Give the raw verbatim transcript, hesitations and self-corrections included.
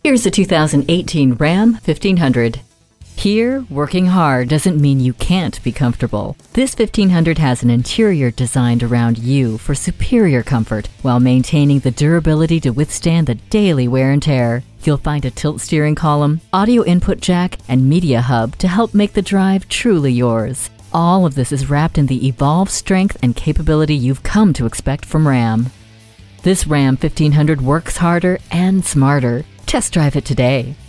Here's a two thousand eighteen Ram fifteen hundred. Here, working hard doesn't mean you can't be comfortable. This fifteen hundred has an interior designed around you for superior comfort while maintaining the durability to withstand the daily wear and tear. You'll find a tilt steering column, audio input jack, and media hub to help make the drive truly yours. All of this is wrapped in the evolved strength and capability you've come to expect from Ram. This Ram fifteen hundred works harder and smarter. Test drive it today.